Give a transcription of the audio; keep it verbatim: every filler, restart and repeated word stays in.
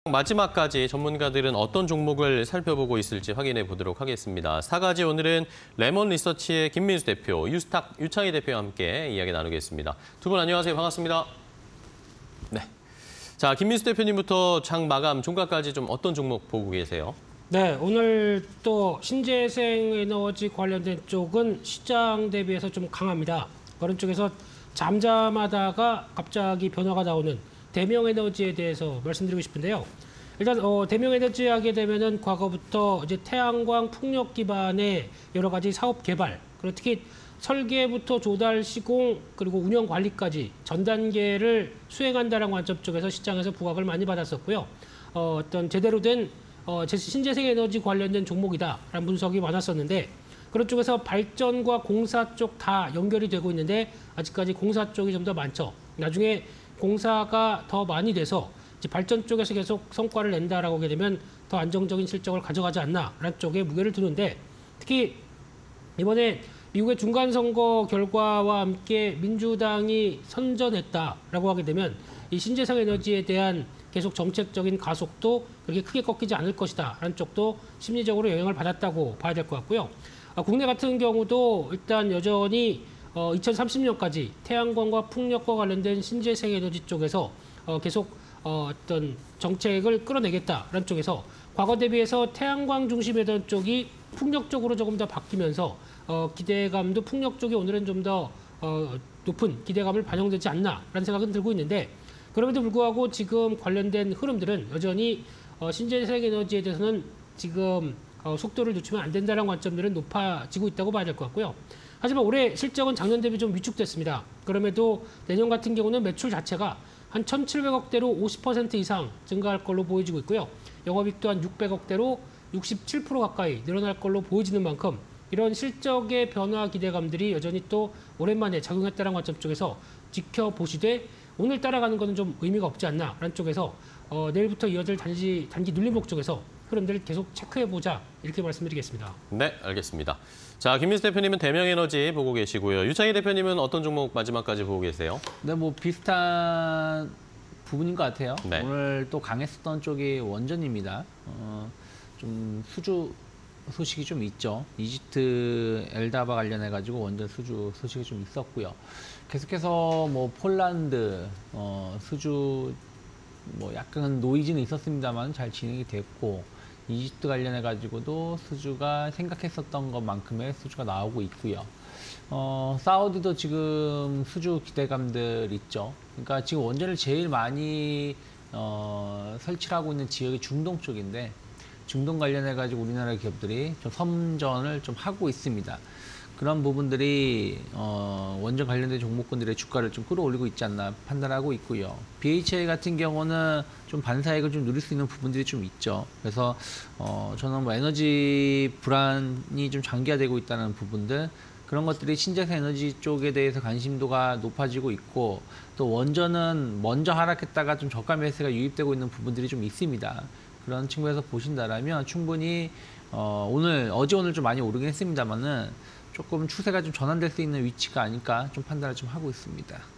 마지막까지 전문가들은 어떤 종목을 살펴보고 있을지 확인해 보도록 하겠습니다. 사가지 오늘은 레몬 리서치의 김민수 대표, 유스탁 유창희 대표와 함께 이야기 나누겠습니다. 두 분 안녕하세요. 반갑습니다. 네. 자, 김민수 대표님부터 장 마감 종가까지 좀 어떤 종목 보고 계세요? 네, 오늘 또 신재생 에너지 관련된 쪽은 시장 대비해서 좀 강합니다. 그런 쪽에서 잠잠하다가 갑자기 변화가 나오는 대명에너지에 대해서 말씀드리고 싶은데요. 일단 어, 대명에너지 하게 되면은 과거부터 이제 태양광 풍력 기반의 여러 가지 사업 개발, 그리고 특히 설계부터 조달, 시공, 그리고 운영 관리까지 전 단계를 수행한다는 관점 쪽에서 시장에서 부각을 많이 받았었고요. 어, 어떤 제대로 된 어, 신재생 에너지 관련된 종목이다라는 분석이 많았었는데, 그런 쪽에서 발전과 공사 쪽 다 연결이 되고 있는데 아직까지 공사 쪽이 좀 더 많죠. 나중에 공사가 더 많이 돼서 이제 발전 쪽에서 계속 성과를 낸다라고 하게 되면 더 안정적인 실적을 가져가지 않나라는 쪽에 무게를 두는데, 특히 이번에 미국의 중간선거 결과와 함께 민주당이 선전했다라고 하게 되면 이 신재생 에너지에 대한 계속 정책적인 가속도 그렇게 크게 꺾이지 않을 것이다라는 쪽도 심리적으로 영향을 받았다고 봐야 될 것 같고요. 아, 국내 같은 경우도 일단 여전히 어, 이천삼십 년까지 태양광과 풍력과 관련된 신재생 에너지 쪽에서 어, 계속 어, 어떤 정책을 끌어내겠다라는 쪽에서 과거 대비해서 태양광 중심이던 쪽이 풍력 쪽으로 조금 더 바뀌면서 어, 기대감도 풍력 쪽이 오늘은 좀 더 어, 높은 기대감을 반영되지 않나라는 생각은 들고 있는데, 그럼에도 불구하고 지금 관련된 흐름들은 여전히 어, 신재생 에너지에 대해서는 지금 어, 속도를 늦추면 안 된다는 관점들은 높아지고 있다고 봐야 될 것 같고요. 하지만 올해 실적은 작년 대비 좀 위축됐습니다. 그럼에도 내년 같은 경우는 매출 자체가 한 천칠백억 대로 오십 퍼센트 이상 증가할 걸로 보여지고 있고요. 영업이익도 한 육백억 대로 육십칠 퍼센트 가까이 늘어날 걸로 보여지는 만큼 이런 실적의 변화 기대감들이 여전히 또 오랜만에 작용했다는 관점 쪽에서 지켜보시되 오늘 따라가는 것은 좀 의미가 없지 않나라는 쪽에서 어, 내일부터 이어질 단기, 단기 눌림목 쪽에서 흐름들을 계속 체크해보자, 이렇게 말씀드리겠습니다. 네, 알겠습니다. 자, 김민수 대표님은 대명에너지 보고 계시고요. 유창희 대표님은 어떤 종목 마지막까지 보고 계세요? 네, 뭐 비슷한 부분인 것 같아요. 네. 오늘 또 강했었던 쪽이 원전입니다. 어, 좀 수주 소식이 좀 있죠. 이집트 엘다바 관련해가지고 원전 수주 소식이 좀 있었고요. 계속해서 뭐 폴란드 어, 수주 뭐 약간 노이즈는 있었습니다만 잘 진행이 됐고, 이집트 관련해가지고도 수주가 생각했었던 것만큼의 수주가 나오고 있고요. 어, 사우디도 지금 수주 기대감들 있죠. 그러니까 지금 원전을 제일 많이 어, 설치를 하고 있는 지역이 중동 쪽인데, 중동 관련해가지고 우리나라 기업들이 좀 선전을 좀 하고 있습니다. 그런 부분들이 어, 원전 관련된 종목군들의 주가를 좀 끌어올리고 있지 않나 판단하고 있고요. 비에이치아이 같은 경우는 좀 반사익을 좀 누릴 수 있는 부분들이 좀 있죠. 그래서 어, 저는 뭐 에너지 불안이 좀 장기화되고 있다는 부분들, 그런 것들이 신재생 에너지 쪽에 대해서 관심도가 높아지고 있고, 또 원전은 먼저 하락했다가 좀 저가 매수가 유입되고 있는 부분들이 좀 있습니다. 그런 측면에서 보신다라면 충분히 어, 오늘 어제 오늘 좀 많이 오르긴 했습니다만은 조금 추세가 좀 전환될 수 있는 위치가 아닐까 좀 판단을 좀 하고 있습니다.